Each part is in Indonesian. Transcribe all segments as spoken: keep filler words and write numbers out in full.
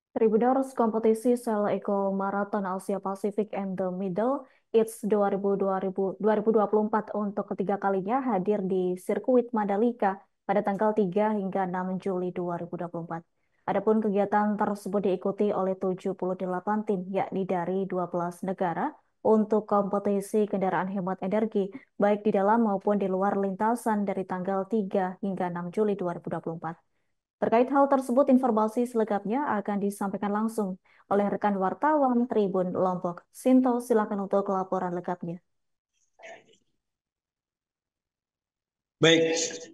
Tribuners kompetisi Sel Eco Marathon Asia Pacific and the Middle East dua ribu dua puluh empat untuk ketiga kalinya hadir di sirkuit Mandalika pada tanggal tiga hingga enam Juli dua ribu dua puluh empat. Adapun kegiatan tersebut diikuti oleh tujuh puluh delapan tim, yakni dari dua belas negara, untuk kompetisi kendaraan hemat energi, baik di dalam maupun di luar lintasan dari tanggal tiga hingga enam Juli dua ribu dua puluh empat. Terkait hal tersebut, informasi selengkapnya akan disampaikan langsung oleh rekan wartawan Tribun Lombok. Sinto, silakan untuk laporan lengkapnya. Baik,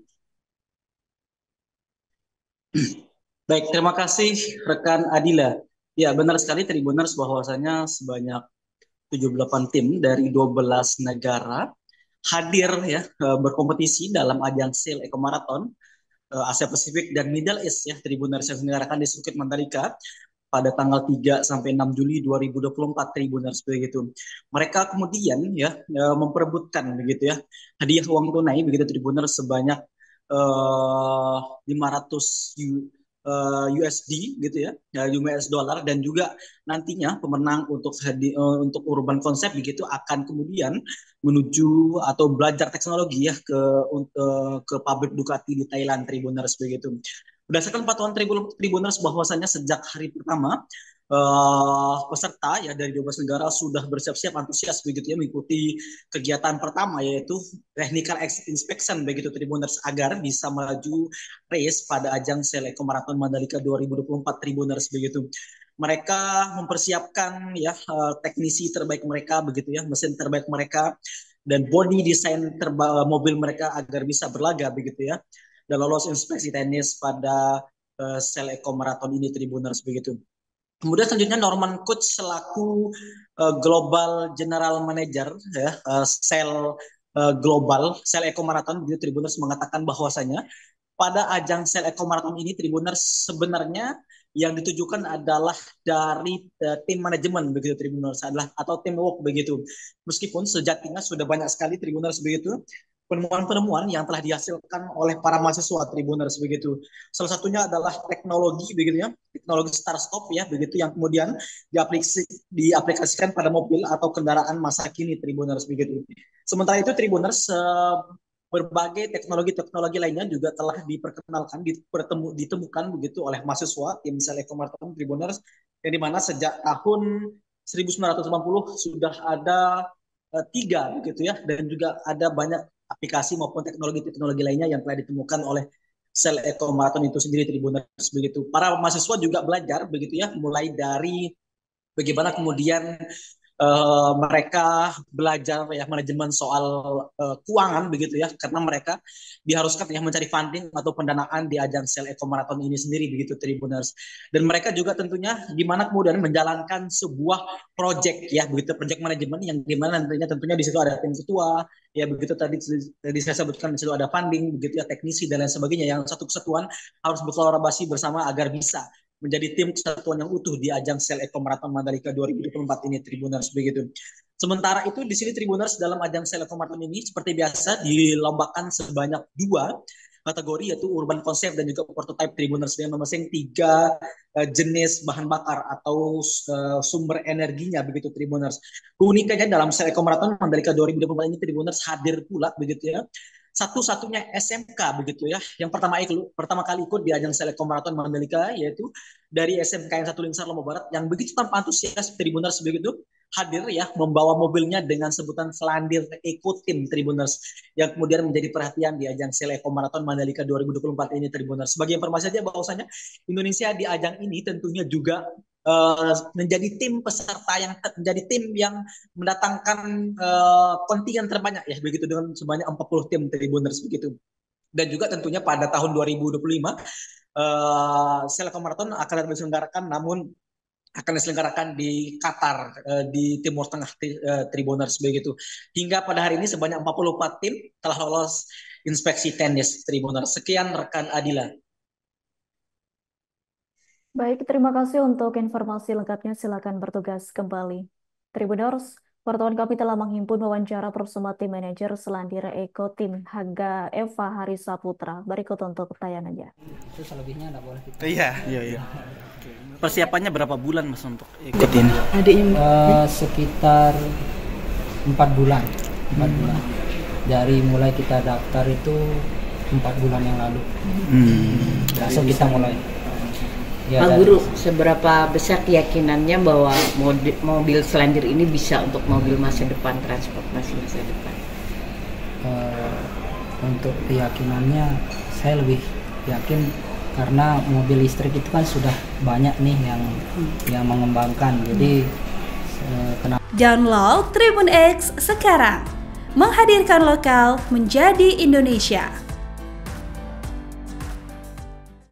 baik. Terima kasih rekan Adila. Ya, benar sekali Tribuners bahwasanya sebanyak tujuh puluh delapan tim dari dua belas negara hadir ya eh, berkompetisi dalam ajang Sail Eco Marathon eh, Asia Pasifik dan Middle East ya Tribuners yang diselenggarakan di Sirkuit Mandalika pada tanggal tiga sampai enam Juli dua ribu dua puluh empat Tribuners begitu. Mereka kemudian ya eh, memperebutkan begitu ya hadiah uang tunai begitu Tribuners sebanyak eh, lima ratus U- eh, U S D gitu ya, ya U S dollar dan juga nantinya pemenang untuk hadi, eh, untuk urban konsep begitu akan kemudian menuju atau belajar teknologi ya ke untuk ke pabrik Ducati di Thailand Tribuners begitu. Berdasarkan pantauan Tribuners bahwasanya sejak hari pertama uh, peserta ya dari dua belas negara sudah bersiap-siap antusias begitu ya mengikuti kegiatan pertama yaitu technical inspection begitu Tribuners agar bisa melaju race pada ajang Seleco Marathon Mandalika dua ribu dua puluh empat Tribuners begitu. Mereka mempersiapkan ya uh, teknisi terbaik mereka begitu ya, mesin terbaik mereka dan body desain terba- mobil mereka agar bisa berlaga begitu ya dan lolos inspeksi teknis pada uh, Sel Eco Marathon ini Tribuners begitu. Kemudian selanjutnya Norman Coach selaku uh, Global General Manager ya uh, Sel uh, Global Sel Eco Marathon begitu Tribuners mengatakan bahwasanya pada ajang Sel Eco Marathon ini Tribuners sebenarnya yang ditujukan adalah dari uh, tim manajemen begitu Tribuners adalah atau teamwork begitu. Meskipun sejatinya sudah banyak sekali Tribuners begitu penemuan-penemuan yang telah dihasilkan oleh para mahasiswa Tribuners begitu. Salah satunya adalah teknologi begitu ya, teknologi start stop ya begitu yang kemudian diaplikasi, diaplikasikan pada mobil atau kendaraan masa kini Tribuners begitu. Sementara itu Tribuners uh, berbagai teknologi-teknologi lainnya juga telah diperkenalkan, dipertemu, ditemukan begitu oleh mahasiswa tim Seleco Marathon Tribuners yang dimana sejak tahun seribu sembilan ratus delapan puluh sudah ada uh, tiga begitu ya dan juga ada banyak aplikasi maupun teknologi-teknologi lainnya yang telah ditemukan oleh Sel Eco Marathon itu sendiri Tribuners begitu. Para mahasiswa juga belajar begitu ya mulai dari bagaimana kemudian uh, mereka belajar ya manajemen soal uh, keuangan begitu ya karena mereka diharuskan ya mencari funding atau pendanaan di ajang Sel Eco Marathon ini sendiri begitu Tribuners dan mereka juga tentunya di mana kemudian menjalankan sebuah project ya begitu project manajemen yang di mana nantinya tentunya di situ ada tim ketua ya begitu tadi tadi saya sebutkan di situ ada funding begitu ya teknisi dan lain sebagainya yang satu kesatuan harus berkolaborasi bersama agar bisa menjadi tim kesatuan yang utuh di ajang Sel Eco Marathon Mandalika dua ribu dua puluh empat ini Tribuners begitu. Sementara itu di sini Tribuners dalam ajang Sel Eco Marathon ini seperti biasa dilombakan sebanyak dua kategori yaitu urban concept dan juga prototype Tribuners dengan masing-masing tiga uh, jenis bahan bakar atau uh, sumber energinya begitu Tribuners. Keunikannya dalam Sel Eco Marathon Mandalika dua ribu dua puluh empat ini Tribuners hadir pula begitu ya satu-satunya S M K begitu ya yang pertama ikut pertama kali ikut di ajang Selekom Marathon Mandalika yaitu dari S M K yang satu Lingsar Lombok Barat yang begitu tanpa antusias Tribuners begitu hadir ya membawa mobilnya dengan sebutan Selandir Eco Team Tribuners yang kemudian menjadi perhatian di ajang Selekom Marathon Mandalika dua ribu dua puluh empat ini Tribuners. Sebagai informasi saja bahwasanya Indonesia di ajang ini tentunya juga uh, menjadi tim peserta yang menjadi tim yang mendatangkan uh, kontingen terbanyak ya begitu dengan sebanyak empat puluh tim Tribuners begitu. Dan juga tentunya pada tahun dua ribu dua puluh lima uh, Seleko Marathon akan diselenggarakan namun akan diselenggarakan di Qatar uh, di Timur Tengah uh, Tribuners begitu. Hingga pada hari ini sebanyak empat puluh empat tim telah lolos inspeksi teknis Tribuners. Sekian rekan Adila. Baik, terima kasih untuk informasi lengkapnya. Silakan bertugas kembali. Tribuners, wartawan kami telah menghimpun wawancara bersama tim manajer Selandira Eko Tim Haga Eva Harisa Putra. Berikut untuk tayangannya. Itu selebihnya nggak boleh kita. Iya, iya, iya. persiapannya berapa bulan Mas untuk ikut ini? Adiknya uh, sekitar empat bulan, empat hmm. bulan. Dari mulai kita daftar itu empat bulan yang lalu. Hmm. Langsung kita mulai. Ya, Pak Guru, seberapa besar keyakinannya bahwa mobil, mobil Selandir ini bisa untuk mobil masa depan, transportasi masa depan? Uh, untuk keyakinannya, saya lebih yakin karena mobil listrik itu kan sudah banyak nih yang hmm. yang mengembangkan. Jadi hmm. uh, kenapa? Download Tribun X sekarang, menghadirkan lokal menjadi Indonesia.